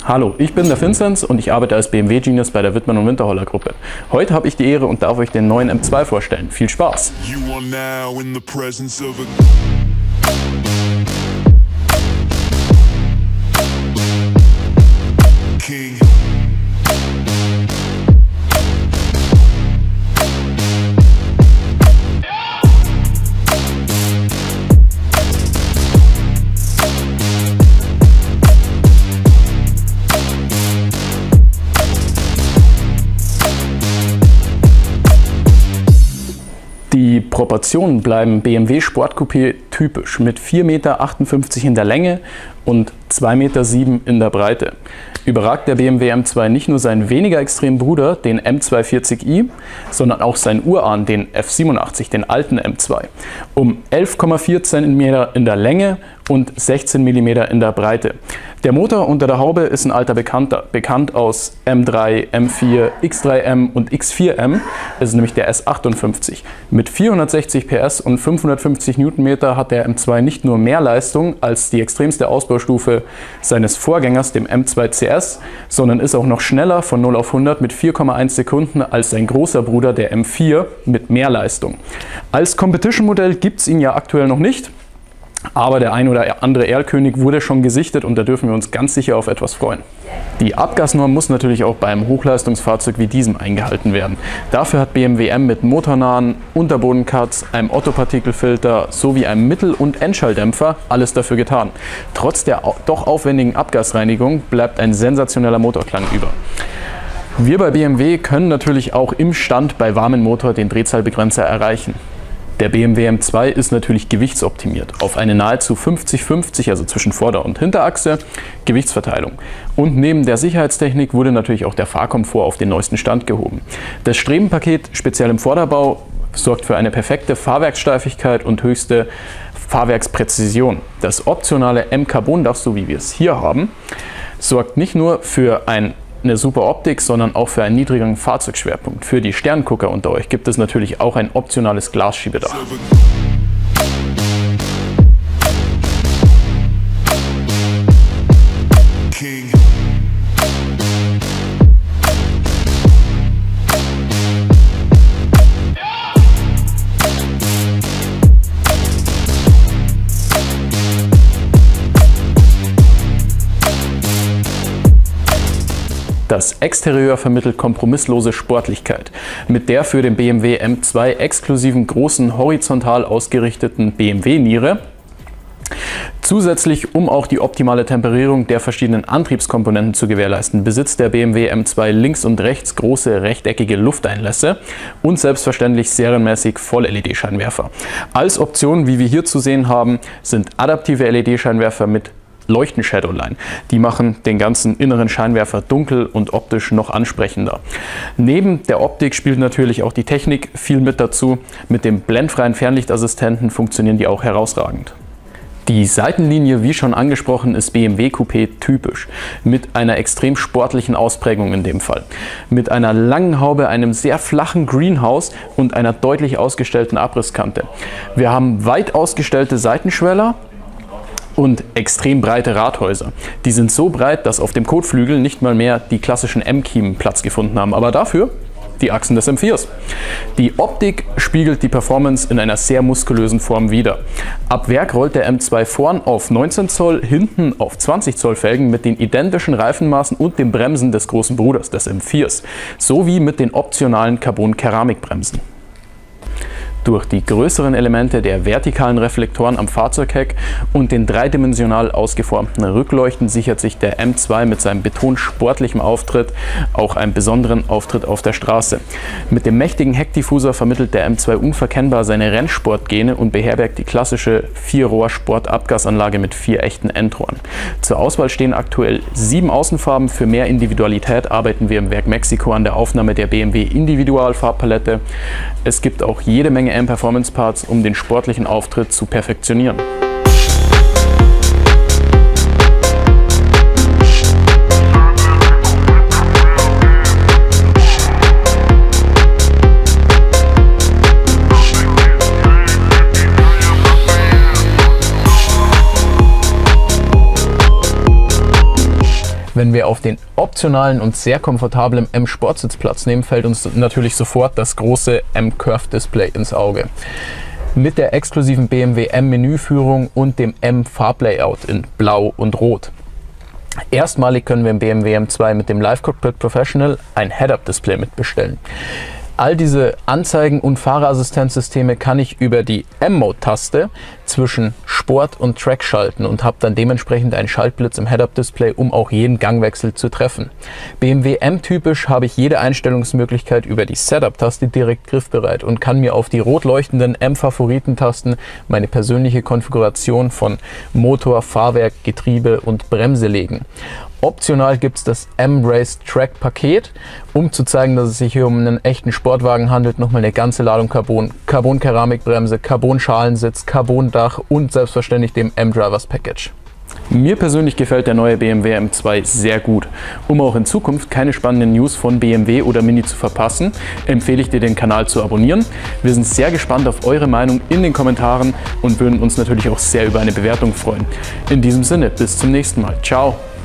Hallo, ich bin der Vinzenz und ich arbeite als BMW Genius bei der Wittmann und Winterholler Gruppe. Heute habe ich die Ehre und darf euch den neuen M2 vorstellen. Viel Spaß! Die Proportionen bleiben BMW Sportcoupé typisch mit 4,58 Meter in der Länge und 2,07 Meter in der Breite. Überragt der BMW M2 nicht nur seinen weniger extremen Bruder, den M240i, sondern auch seinen Urahn, den F87, den alten M2, um 11,4 cm in der Länge und 16 mm in der Breite. Der Motor unter der Haube ist ein alter Bekannter, bekannt aus M3, M4, X3M und X4M, das ist nämlich der S58. Mit 460 PS und 550 Newtonmeter hat der M2 nicht nur mehr Leistung als die extremste Ausbaustufe seines Vorgängers, dem M2 CS, sondern ist auch noch schneller von 0 auf 100 mit 4,1 Sekunden als sein großer Bruder, der M4, mit mehr Leistung. Als Competition-Modell gibt es ihn ja aktuell noch nicht. Aber der ein oder andere Erlkönig wurde schon gesichtet und da dürfen wir uns ganz sicher auf etwas freuen. Die Abgasnorm muss natürlich auch bei einem Hochleistungsfahrzeug wie diesem eingehalten werden. Dafür hat BMW M mit motornahen Unterbodencuts, einem Otto-Partikelfilter sowie einem Mittel- und Endschalldämpfer alles dafür getan. Trotz der doch aufwendigen Abgasreinigung bleibt ein sensationeller Motorklang über. Wir bei BMW können natürlich auch im Stand bei warmem Motor den Drehzahlbegrenzer erreichen. Der BMW M2 ist natürlich gewichtsoptimiert auf eine nahezu 50-50, also zwischen Vorder- und Hinterachse, Gewichtsverteilung. Und neben der Sicherheitstechnik wurde natürlich auch der Fahrkomfort auf den neuesten Stand gehoben. Das Strebenpaket, speziell im Vorderbau, sorgt für eine perfekte Fahrwerkssteifigkeit und höchste Fahrwerkspräzision. Das optionale M-Carbon-Dach, so wie wir es hier haben, sorgt nicht nur für eine super Optik, sondern auch für einen niedrigeren Fahrzeugschwerpunkt. Für die Sterngucker unter euch gibt es natürlich auch ein optionales Glasschiebedach. Das Exterieur vermittelt kompromisslose Sportlichkeit mit der für den BMW M2 exklusiven großen horizontal ausgerichteten BMW-Niere. Zusätzlich, um auch die optimale Temperierung der verschiedenen Antriebskomponenten zu gewährleisten, besitzt der BMW M2 links und rechts große rechteckige Lufteinlässe und selbstverständlich serienmäßig Voll-LED-Scheinwerfer. Als Option, wie wir hier zu sehen haben, sind adaptive LED-Scheinwerfer mit Leuchten-Shadowline. Die machen den ganzen inneren Scheinwerfer dunkel und optisch noch ansprechender. Neben der Optik spielt natürlich auch die Technik viel mit dazu. Mit dem blendfreien Fernlichtassistenten funktionieren die auch herausragend. Die Seitenlinie, wie schon angesprochen, ist BMW Coupé typisch, mit einer extrem sportlichen Ausprägung in dem Fall. Mit einer langen Haube, einem sehr flachen Greenhouse und einer deutlich ausgestellten Abrisskante. Wir haben weit ausgestellte Seitenschweller und extrem breite Radhäuser. Die sind so breit, dass auf dem Kotflügel nicht mal mehr die klassischen M-Kiemen Platz gefunden haben, aber dafür die Achsen des M4s. Die Optik spiegelt die Performance in einer sehr muskulösen Form wider. Ab Werk rollt der M2 vorn auf 19 Zoll, hinten auf 20 Zoll Felgen mit den identischen Reifenmaßen und den Bremsen des großen Bruders, des M4s, sowie mit den optionalen Carbon-Keramikbremsen. Durch die größeren Elemente der vertikalen Reflektoren am Fahrzeugheck und den dreidimensional ausgeformten Rückleuchten sichert sich der M2 mit seinem betont sportlichen Auftritt auch einen besonderen Auftritt auf der Straße. Mit dem mächtigen Heckdiffuser vermittelt der M2 unverkennbar seine Rennsportgene und beherbergt die klassische 4-Rohr-Sport-Abgasanlage mit 4 echten Endrohren. Zur Auswahl stehen aktuell 7 Außenfarben. Für mehr Individualität arbeiten wir im Werk Mexiko an der Aufnahme der BMW Individualfarbpalette. Es gibt auch jede Menge M-Performance-Parts, um den sportlichen Auftritt zu perfektionieren. Wenn wir auf den optionalen und sehr komfortablen M-Sportsitz Platz nehmen, fällt uns natürlich sofort das große M-Curve-Display ins Auge. Mit der exklusiven BMW M-Menüführung und dem M-Farblayout in Blau und Rot. Erstmalig können wir im BMW M2 mit dem Live Cockpit Professional ein Head-Up-Display mitbestellen. All diese Anzeigen- und Fahrerassistenzsysteme kann ich über die M-Mode-Taste zwischen Sport und Track schalten und habe dann dementsprechend einen Schaltblitz im Head-Up-Display, um auch jeden Gangwechsel zu treffen. BMW M-typisch habe ich jede Einstellungsmöglichkeit über die Setup-Taste direkt griffbereit und kann mir auf die rot leuchtenden M-Favoritentasten meine persönliche Konfiguration von Motor, Fahrwerk, Getriebe und Bremse legen. Optional gibt es das M-Race Track Paket, um zu zeigen, dass es sich hier um einen echten Sportwagen handelt. Nochmal eine ganze Ladung Carbon, Carbon-Keramikbremse, Carbon-Schalensitz, Carbon-Dach und selbstverständlich dem M-Drivers Package. Mir persönlich gefällt der neue BMW M2 sehr gut. Um auch in Zukunft keine spannenden News von BMW oder Mini zu verpassen, empfehle ich dir, den Kanal zu abonnieren. Wir sind sehr gespannt auf eure Meinung in den Kommentaren und würden uns natürlich auch sehr über eine Bewertung freuen. In diesem Sinne, bis zum nächsten Mal. Ciao!